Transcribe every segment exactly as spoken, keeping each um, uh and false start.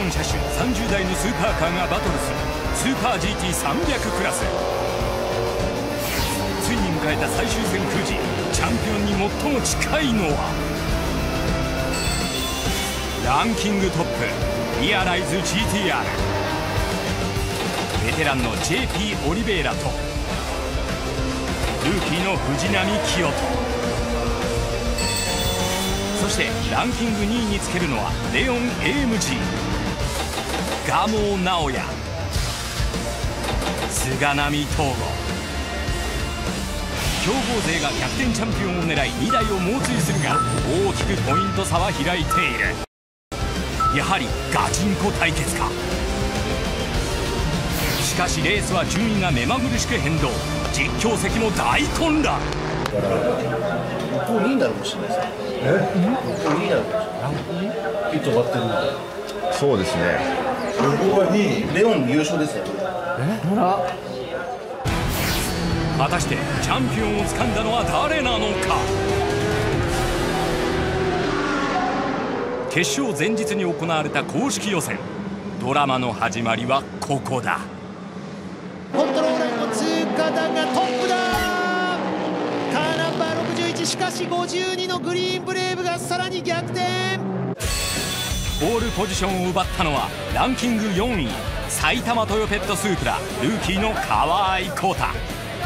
よん車種さんじゅうだいのスーパーカーがバトルするスーパー ジーティーさんびゃく クラス。ついに迎えた最終戦くじ。チャンピオンに最も近いのはランキングトップリアライズ ジーティーアール、 ベテランの ジェーピー オリベイラとルーキーの藤波清人、そしてランキングにいにつけるのはレオン エーエムジー、 蒲生直哉、菅波東吾。強豪勢が逆転チャンピオンを狙いにだいを猛追するが、大きくポイント差は開いている。やはりガチンコ対決か。しかしレースは順位が目まぐるしく変動。実況席も大混乱。 向こうにになるかもしれないです。え？向こうにになるかもしれない。ピット終わってるので。 そうですね。 向こうがにい、レオン優勝ですよ。 え？ほら。 果たしてチャンピオンを掴んだのは誰なのか。決勝前日に行われた公式予選。ドラマの始まりはここだ。 コントローラーの通過だがトップだ。カーナンバーろくじゅういち、しかしごじゅうにのグリーンブレイブがさらに逆転。 ポールポジションを奪ったのはランキングよんい埼玉トヨペットスープラルーキーの川合浩太。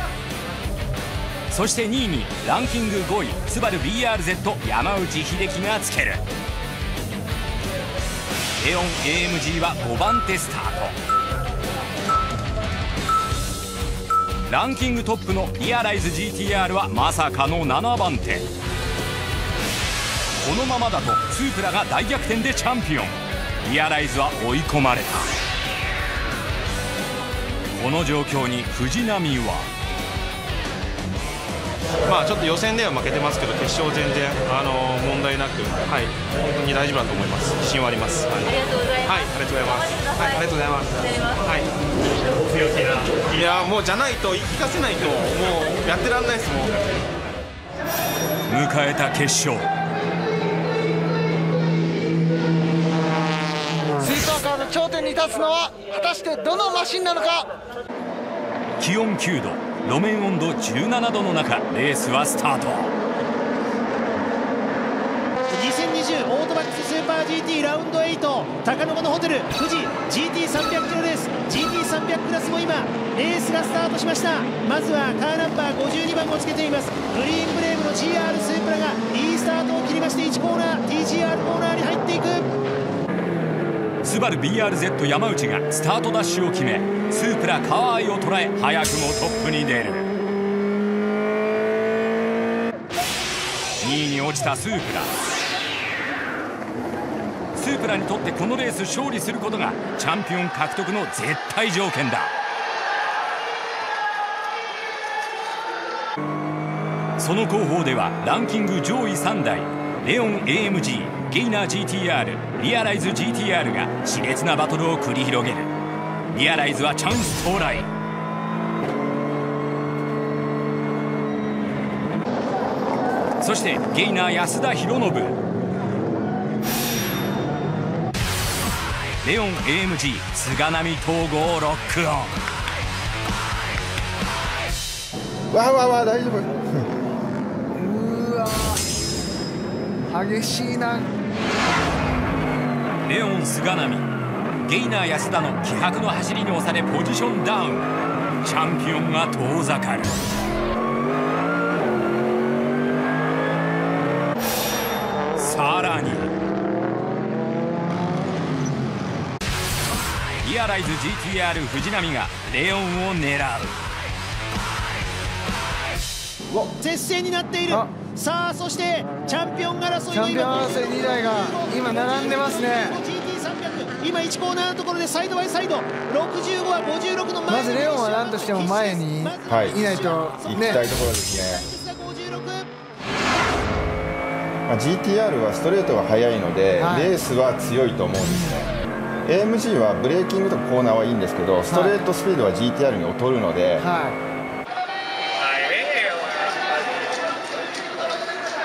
そしてにいにランキングごいスバル ビーアールゼット 山内秀樹がつける。レオン エーエムジー はごばん手スタート。ランキングトップのリアライズ ジーティーアール はまさかのななばん手。このままだとスープラが大逆転でチャンピオン。リアライズは追い込まれた。この状況に藤波はまあちょっと予選では負けてますけど、決勝全然あの問題なく、はい、本当に大丈夫だと思います。自信はあります。はい、 ありがとうございます。 はい、ありがとうございます。はい、ありがとうございます。はい。いやもうじゃないと言い聞かせないともうやってらんないですもん。 迎えた決勝。 スーパーカーの頂点に立つのは果たしてどのマシンなのか。 気温きゅうど、路面温度じゅうななどの中、レースはスタート。 にせんにじゅうオートバックススーパー ジーティー ラウンドエイト、高野のホテル富士 ジーティーさんびゃく キロレース ジーティーさんびゃく クラスも今レースがスタートしました。まずはカーナンバーごじゅうにばんをつけていますグリーンブレイブの ジーアール スープラがいいスタートを切りまして、いちコーナー ティージーアール コーナーに入っていく。 スバル ビーアールゼット 山内がスタートダッシュを決め、スープラ川合を捉え早くもトップに出る。にいに落ちたスープラ。スープラにとってこのレース勝利することがチャンピオン獲得の絶対条件だ。その後方ではランキング上位さんだい、レオン エーエムジー、ゲイナー ジーティーアール、リアライズ ジーティーアール が熾烈なバトルを繰り広げる。リアライズはチャンス到来。そしてゲイナー安田博信、レオン エーエムジー 菅波東吾をロックオン。 わあわあわあ大丈夫。 うわ激しいな。 レオン菅波、ゲイナー安田の気迫の走りに押されポジションダウン。チャンピオンが遠ざかる。さらにリアライズ ジーティーアール 藤波がレオンを狙う。 接戦になっている。さあそしてチャンピオン争いチャンピオン争いにだいが今並んでますね。 ジーティーさんびゃく 今いちコーナーのところでサイドバイサイド、ろくじゅうごはごじゅうろくの前。 まずレオンは何としても前にいないと、 はい、 ね、 行きたいところですね。まあ、ジーティーアール はストレートが速いので、はい、レースは強いと思うんですね。 エーエムジー はブレーキングとかコーナーはいいんですけど、ストレートスピードは ジーティーアール に劣るので、はい、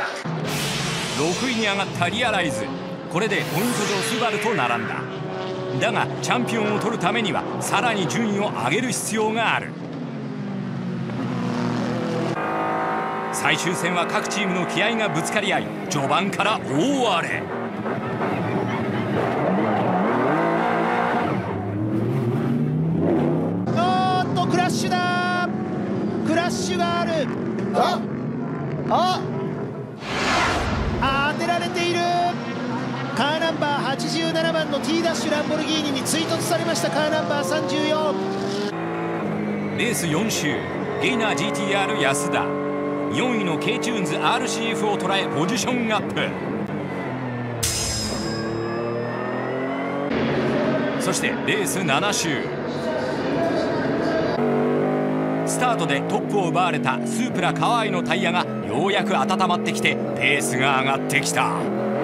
ろくいに上がったリアライズ。これでポイント上スバルと並んだ。 だがチャンピオンを取るためにはさらに順位を上げる必要がある。最終戦は各チームの気合がぶつかり合い、序盤から大荒れ。 おーっとクラッシュだ。クラッシュがある。 あああ当てられている。カーナンバーはちじゅうななばんの T ダッシュランボルギーニに追突されました。カーナンバーさんじゅうよん。 レースよん周、ゲイナー ジーティーアール 安田、よんいの K チューンズ アールシーエフ を捉えポジションアップ。そしてレースなな周、スタートでトップを奪われたスープラ川合のタイヤがようやく温まってきてペースが上がってきた。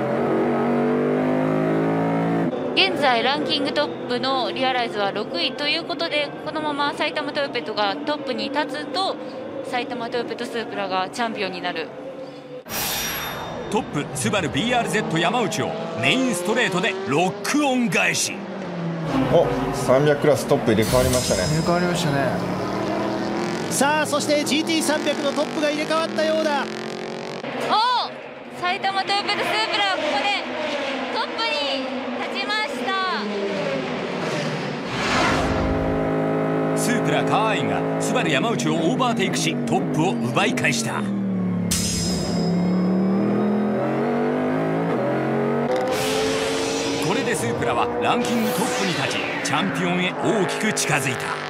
現在ランキングトップのリアライズはろくいということで、このまま埼玉トヨペットがトップに立つと埼玉トヨペットスープラがチャンピオンになる。 トップスバル ビーアールゼット 山内をメインストレートでロックオン返し。 お、さんびゃくクラストップ入れ替わりましたね。 入れ替わりましたね。 さあそして ジーティーさんびゃく のトップが入れ替わったようだ。 お埼玉トヨペットスープラここでトップに立ちました。 スープラ川合がスバル山内をオーバーテイクしトップを奪い返した。これでスープラはランキングトップに立ちチャンピオンへ大きく近づいた。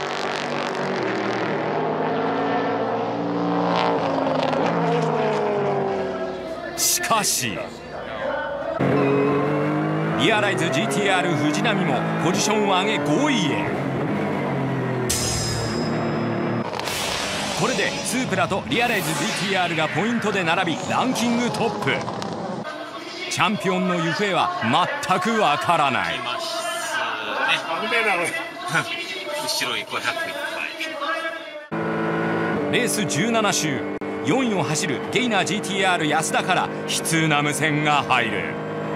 しかしリアライズ ジーティーアール 藤波もポジションを上げごいへ。これでスープラとリアライズ ジーティーアール がポイントで並びランキングトップ。チャンピオンの行方は全くわからない。レースじゅうなな周、よんいを走るゲイナー ジーティーアール 安田から悲痛な無線が入る。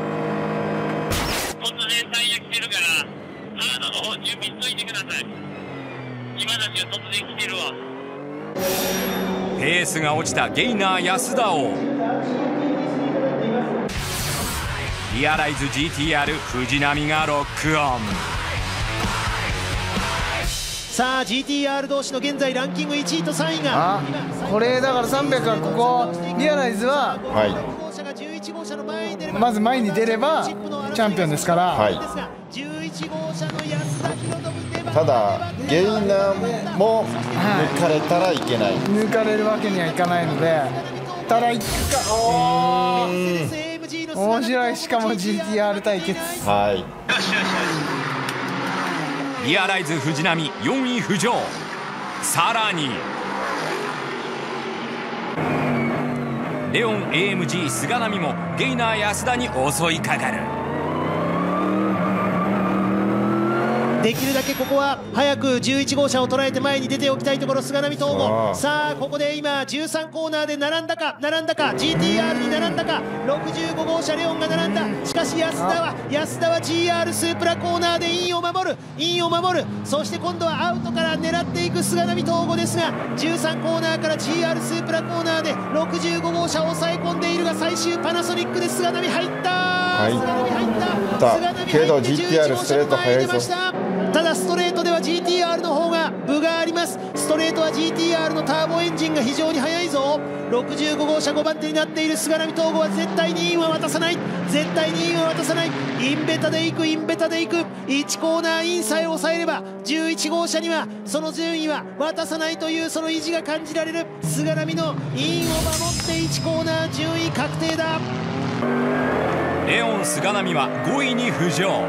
突然タイヤ来てるからハードの方準備しといてください。今たちが突然来てるわ。 ペースが落ちたゲイナー安田をリアライズ ジーティーアール 藤波がロックオン。 さあ ジーティーアール 同士の現在ランキングいちいとさんいが、 あこれだからさんびゃくはここリアライズは、 はい、 まず前に出ればチャンピオンですから、 はい、ただゲイナーも抜かれたらいけない、はい、 抜かれるわけにはいかないので、ただいくか、おー面白い。しかも ジーティーアール 対決、 はい、 リアライズ藤波よんい浮上。さらにレオン エーエムジー 菅波もゲイナー安田に襲いかかる。 できるだけここは早くじゅういち号車を捉えて前に出ておきたいところ。菅波東吾、さあここで今じゅうさんコーナーで並んだか並んだか ジーティーアール に並んだか。ろくじゅうご号車レオンが並んだ。しかし安田は安田は ジーアール スープラコーナーでインを守るインを守る。そして今度はアウトから狙っていく菅波東吾ですが、じゅうさんコーナーから ジーアール スープラコーナーでろくじゅうご号車を抑え込んでいるが、最終パナソニックで菅波入った、 はい、 菅波入った菅波入ってけど ジーティーアール ストレート速いぞ。 ただストレートでは ジーティーアール の方が分があります。ストレートは ジーティーアール のターボエンジンが非常に速いぞ。ろくじゅうご号車ごばん手になっている菅波東吾は絶対にインは渡さない絶対にインは渡さない。インベタで行くインベタで行く。いちコーナーインさえ抑えればじゅういち号車にはその順位は渡さないというその意地が感じられる。菅波のインを守っていちコーナー順位確定だ。 レオン菅波はごいに浮上。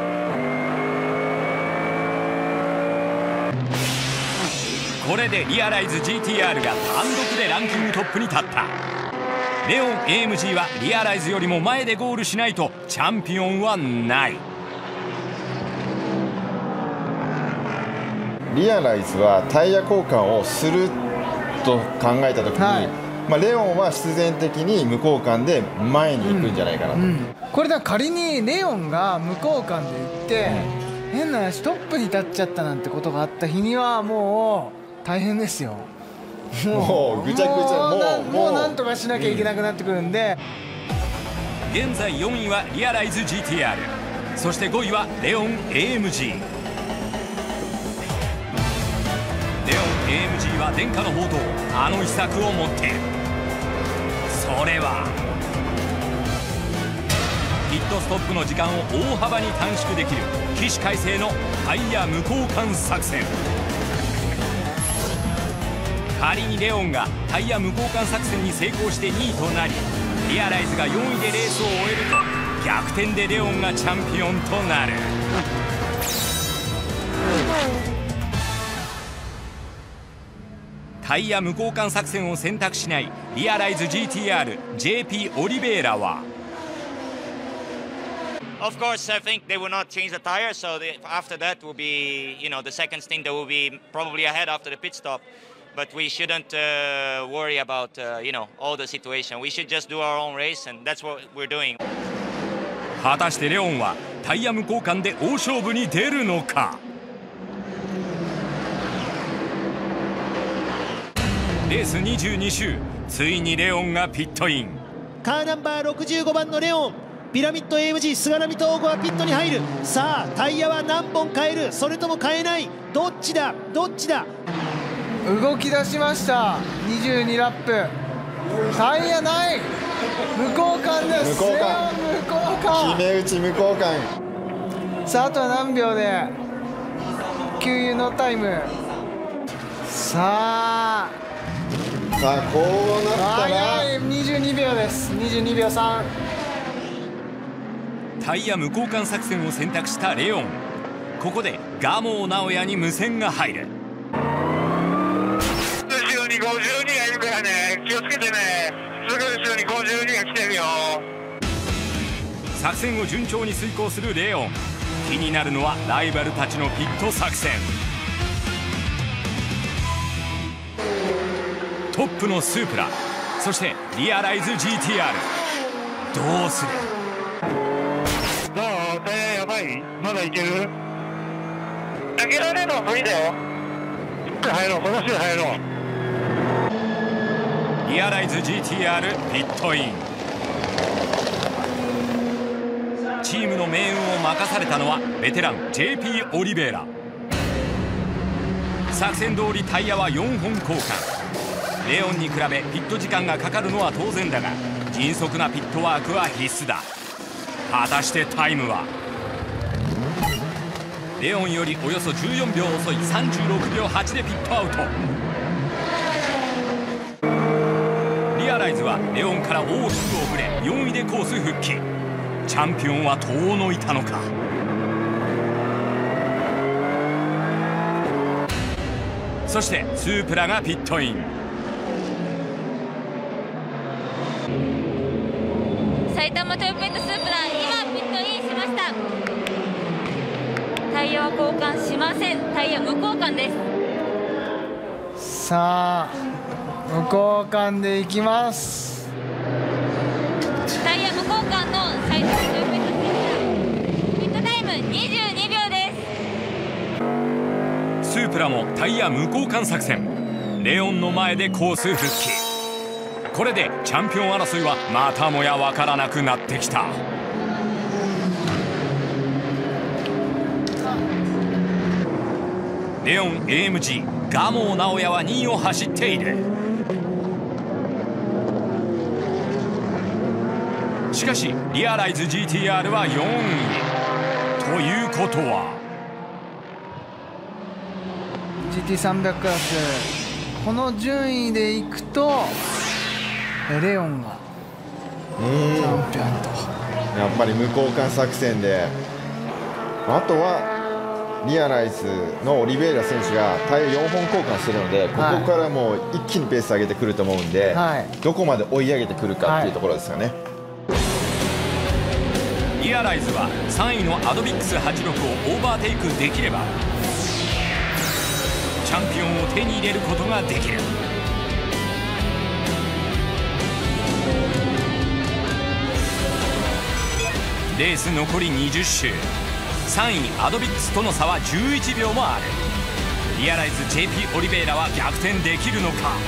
これでリアライズ ジーティーアール が単独でランキングトップに立った。レオン エーエムジー はリアライズよりも前でゴールしないとチャンピオンはない。 リアライズはタイヤ交換をすると考えた時に、はまあ、レオンは必然的に無交換で前に行くんじゃないかなと、 うんうん、これだから仮にレオンが無交換で行って、うん、変な話トップに立っちゃったなんてことがあった日にはもう大変ですよ。 もうぐちゃぐちゃ、 もうなもうなんとかしなきゃいけなくなってくるんで、 うん、現在よんいはリアライズ ジーティーアール、 そしてごいはレオン エーエムジー。 レオン エーエムジー は伝家の宝刀、あの秘策を持っている。それはピットストップの時間を大幅に短縮できる起死回生のタイヤ無交換作戦。仮にレオンがタイヤ無交換作戦に成功してにいとなり、リアライズがよんいでレースを終えると逆転でレオンがチャンピオンとなる。タイヤ無交換作戦を選択しないリアライズ ジーティーアール ジェーピー オリベイラは、 Of course, I think they will not change the tire, so the, after that will be, you know, the second stint that will be probably ahead after the pit stop. But we shouldn't uh, worry about, uh, you know, all the situation. We should just do our own race, and that's what we're doing. 果たしてレオンはタイヤ無交換で大勝負に出るのか。レースにじゅうに周、ついにレオンがピットイン。 カーナンバーろくじゅうごばんのレオン、ピラミッド エーエムジー 菅波東吾はピットに入る。さあタイヤは何本変える、それとも変えない、どっちだどっちだ。 動き出しました。にじゅうにラップ、タイヤない、無交換です。 無交換、 無交換、 決め打ち無交換。 さああとは何秒で給油のタイム。さあさあこうなったらにじゅうにびょうです。にじゅうにびょうさん。 タイヤ無交換作戦を選択したレオン。ここでガモー直哉に無線が入る。 後ろにごじゅうにがいるからね、気をつけてね。すぐ後ろにごじゅうにが来てるよ。 作戦を順調に遂行するレオン。気になるのはライバルたちのピット作戦。トップのスープラ、そしてリアライズ ジーティーアール、どうする。 どう？タイヤやばい？まだいける？開けられるのは無理だよ。入ろう、この週入ろう。 リアライズ ジーティーアール ピットイン。チームの命運を任されたのはベテラン ジェーピー オリベイラ。作戦通りタイヤはよんほん交換。レオンに比べピット時間がかかるのは当然だが、迅速なピットワークは必須だ。果たしてタイムは。レオンよりおよそじゅうよんびょう遅いさんじゅうろくびょうはちでピットアウト。リアライズはレオンから大きく遅れよんいでコース復帰。チャンピオンは遠のいたのか。そしてスープラがピットイン。 埼玉トヨペットスープラ、今ピットインしました。タイヤは交換しません。タイヤ無交換です。 さあ無交換でいきます。 タイヤ無交換の埼玉トヨペットスープラ、ピットタイムにじゅうにびょうです。 スープラもタイヤ無交換作戦。レオンの前でコース復帰。これでチャンピオン争いはまたもや分からなくなってきた。レオン エーエムジー ガモー直哉はにいを走っている。しかしリアライズ ジーティーアール はよんい。ということはジーティーさんびゃく クラス、この順位でいくとレオンがチャンピオンと。 やっぱり無交換作戦で、あとはリアライズのオリベイラ選手がタイヤよんほん交換するので、ここからもう一気にペース上げてくると思うんで、はい、どこまで追い上げてくるかっていうところですよね。はい、 リアライズはさんいのアドビックスはちじゅうろくをオーバーテイクできればチャンピオンを手に入れることができる。 レース残りにじゅっ周、さんいアドビックスとの差はじゅういちびょうもある。リアライズ ジェーピー オリベイラは逆転できるのか。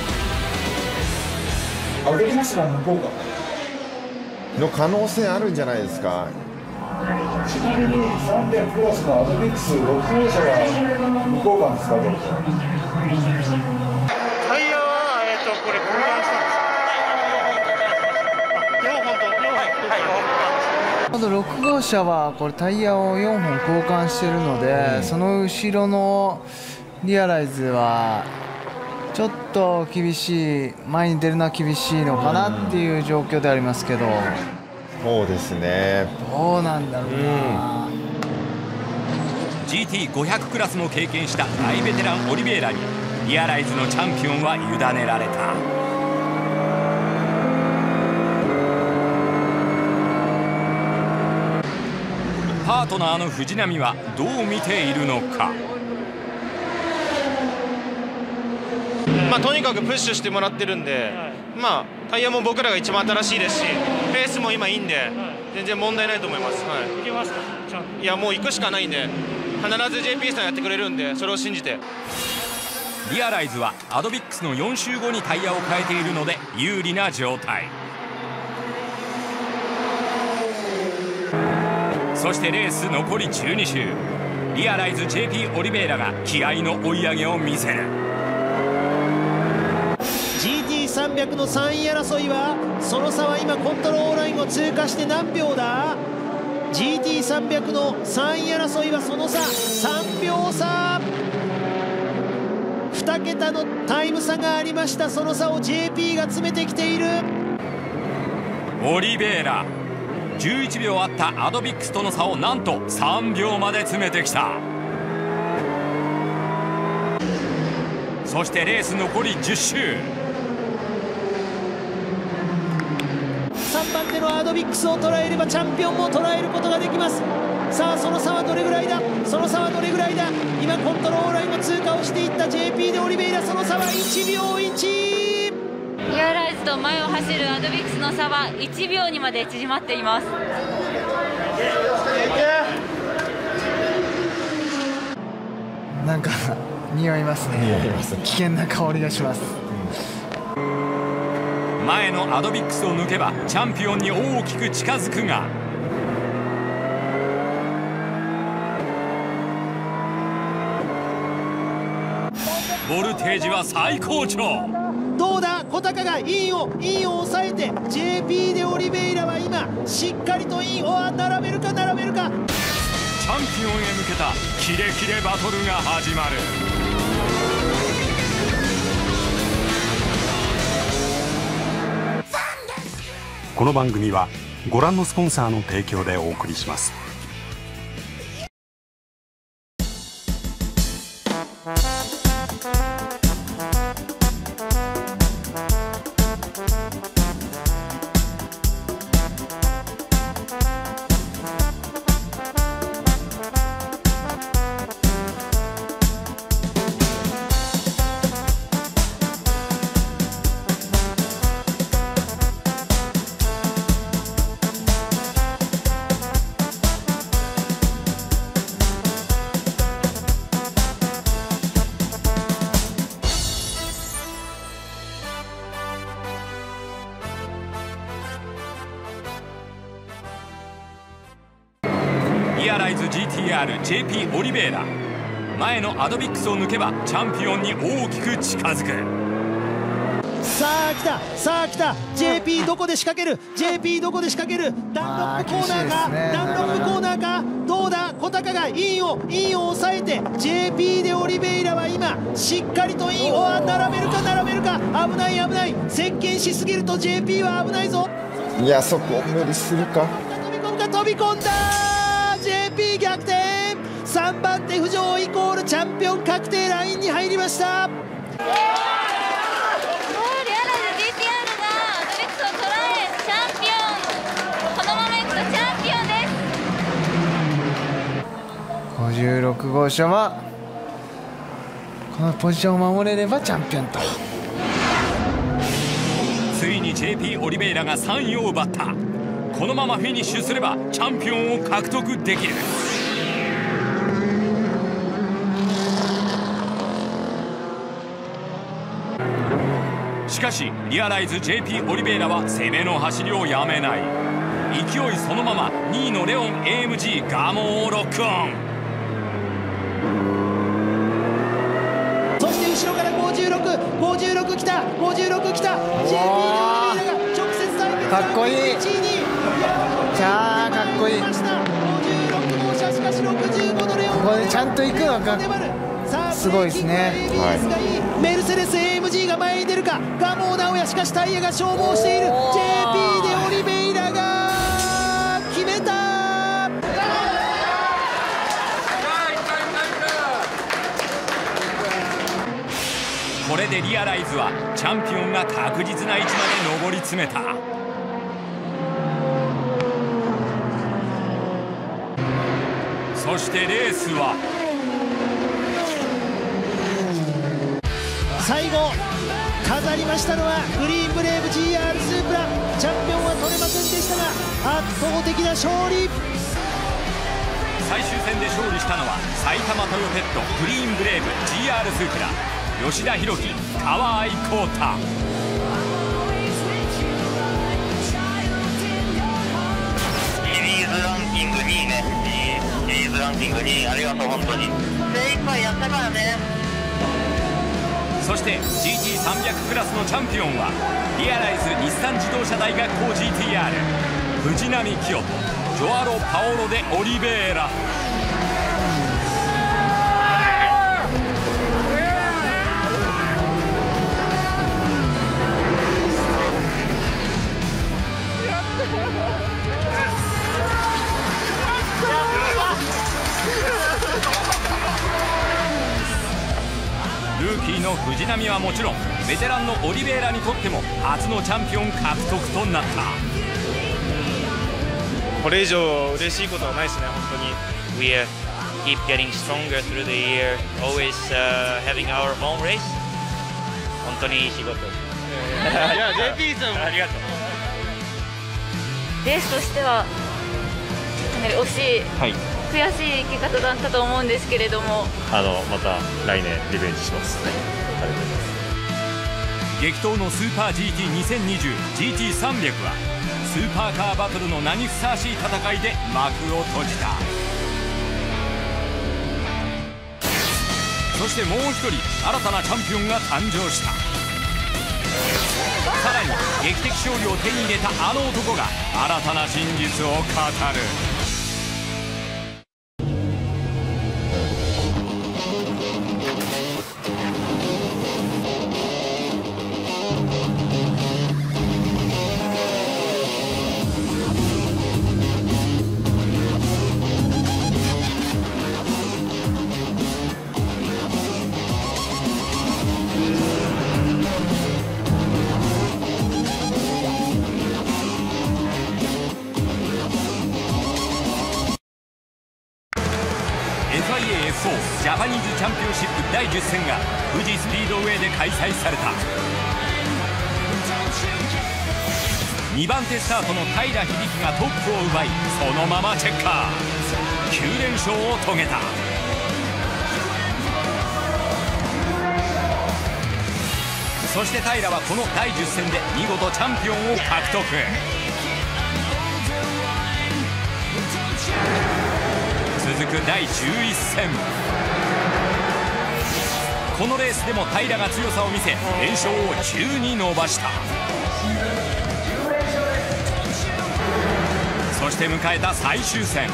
アドビックスが向こうかの可能性あるんじゃないですか。 ちなみにさんびゃくクラスのアドビックスろくごうしゃは向こう側ですか。 タイヤは、えー、とこれ交換したんですか。よんほんとよんほん交換。 あとろくごうしゃはこれタイヤをよんほん交換してるので、うん、その後ろのリアライズはちょっと厳しい、前に出るのは厳しいのかなっていう状況でありますけど、 そうですね、 どうなんだろうな、うん、 ジーティーごひゃく クラスも経験した大ベテランオリベイラにリアライズのチャンピオンは委ねられた。パートナーの藤波はどう見ているのか。 まあ、とにかくプッシュしてもらってるんで、はい、まあ、タイヤも僕らが一番新しいですし、ペースも今いいんで、はい、全然問題ないと思います。はい、いけますか。いや、もう行くしかないんで、必ず ジェーピー さんやってくれるんで、それを信じて。 リアライズはアドビックスのよん周後にタイヤを変えているので有利な状態。そしてレース残りじゅうに周、リアライズ ジェーピー オリベイラが気合の追い上げを見せる。 ジーティーさんびゃく のさんい争いは、その差は今コントロールラインを通過して何秒だ。 ジーティーさんびゃく のさんい争いはその差さんびょう差、に桁のタイム差がありました。その差を ジェーピー が詰めてきている。 オリベイラじゅういちびょうあったアドビックスとの差をなんとさんびょうまで詰めてきた。そしてレース残りじゅっ周、 さんばん手のアドビックスを捉えればチャンピオンも捉えることができます。さあその差はどれぐらいだ、その差はどれぐらいだ。今コントロールラインを通過をしていった ジェーピー でオリベイラ、その差はいちびょういち。 リアライズと前を走るアドビックスの差はいちびょうにまで縮まっています。 なんか匂いますね。匂います。危険な香りがします。 前のアドビックスを抜けばチャンピオンに大きく近づくが、ボルテージは最高潮。 どうだ、小高がインをインを抑えて ジェーピー でオリベイラは今しっかりとインを並べるか並べるか。 チャンピオンへ向けたキレキレバトルが始まる。 この番組はご覧のスポンサーの提供でお送りします。 リアライズ ジーティーアール ジェーピー オリベイラ、前のアドビックスを抜けばチャンピオンに大きく近づく。 さあ来た、さあ来た。 ジェーピー どこで仕掛ける、 ジェーピー どこで仕掛ける。ダンロップコーナーか、ね、ダンロップコーナーか。どうだ、小高がインをインを抑えて ジェーピー でオリベイラは今しっかりとインを並べるか並べるか。危ない危ない、接近しすぎると ジェーピー は危ないぞ。 いや、そこを無理するか。 飛び込むか、飛び込んだ。 ジェーピー 逆転。さんばん手浮上イコールチャンピオン確定ラインに入りました。 ごじゅうろく号車はこのポジションを守れればチャンピオンと。 ついに ジェーピー オリベイラがさんいを奪った。ここのままフィニッシュすればチャンピオンを獲得できる。しかしリアライズ ジェイピー オリベイラは攻めの走りをやめない。勢いそのままにいのレオン エーエムジー ガモをロックオン。 そして後ろからごじゅうろく、ごじゅうろく来た、ごじゅうろく来た。 ジェイピー オリベイラが直接対決。 かっこいい。じゃあかっこいい。 ごじゅうろく号車、しかしろくじゅうごのレオン、 ここでちゃんと行くのがすごいですね。 はい、メルセデス エーエムジー が前に出るか。ガモ直哉、しかしタイヤが消耗している。 ジェイピー でオリベイラが決めた。 これでリアライズはチャンピオンが確実な位置まで上り詰めた。そしてレースは最後飾りましたのはグリーンブレーブ ジーアール スープラ。チャンピオンは取れませんでしたが圧倒的な勝利。 最終戦で勝利したのは埼玉トヨペットグリーンブレーブ ジーアール スープラ、吉田裕樹、川合浩太。 シリーズランキングにいね。シリーズランキングにい、ありがとう。本当に精一杯やったからね。 そして ジーティーさんびゃく クラスのチャンピオンはリアライズ日産自動車大学校 ジーティーアール 藤波清人、ジョアロ・パオロ・デ・オリベイラ。ルーキーの藤波はもちろんベテランのオリベイラにとっても初のチャンピオン獲得となった。 これ以上嬉しいことはないですね、本当に。 We uh, keep getting stronger through the year, always uh, having our own race. 本当にいい仕事。 いや ジェイピー さんもありがとう。 レースとしてはかなり惜しい、はい、悔しい生き方だったと思うんですけれども、 あのまた来年リベンジします。はい、ありがとうございます。 激闘のスーパー ジーティーにせんにじゅう ジーティーさんびゃく はスーパーカーバトルの名にふさわしい戦いで幕を閉じた。そしてもう一人新たなチャンピオンが誕生した。さらに劇的勝利を手に入れたあの男が新たな真実を語る。ジャパニーズチャンピオンシップだいじゅっ戦が富士スピードウェイで開催された。にばん手スタートの平響がトップを奪い、そのままチェッカーきゅう連勝を遂げた。そして平はこのだいじゅっ戦で見事チャンピオンを獲得。続くだいじゅういち戦、このレースでも平が強さを見せ連勝をじゅうに伸ばした。そして迎えた最終戦、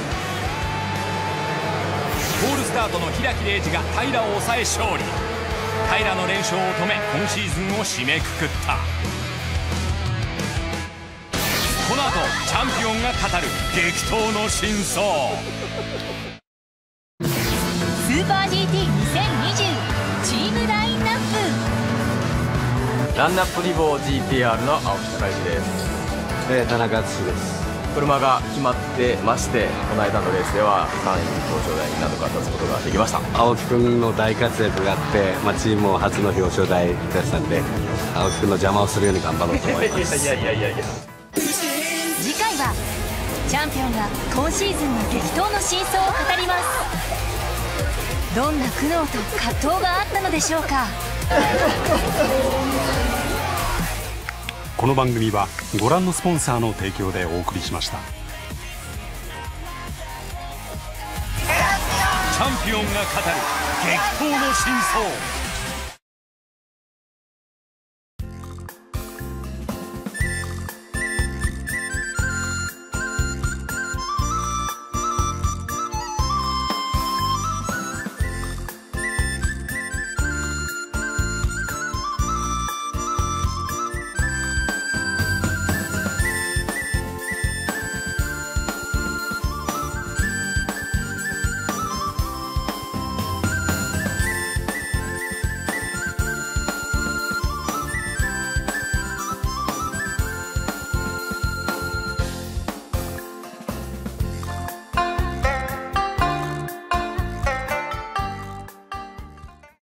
ポールスタートの平木礼二が平を抑え勝利。平の連勝を止め今シーズンを締めくくった。この後チャンピオンが語る激闘の真相。 スーパー ジーティーにせんにじゅう チームラインナップ。 ランナップリボー ジーティーアール の青木隆之です。えー、田中敦です。車が決まってまして、この間のレースではさんい表彰台に何度か立つことができました。 青木君の大活躍があって、まあ、チームも初の表彰台出したんで、青木君の邪魔をするように頑張ろうと思います。 いやいやいやいや。 次回はチャンピオンが今シーズンの激闘の真相を語ります。どんな苦悩と葛藤があったのでしょうか。 この番組はご覧のスポンサーの提供でお送りしました。 チャンピオンが語る激闘の真相。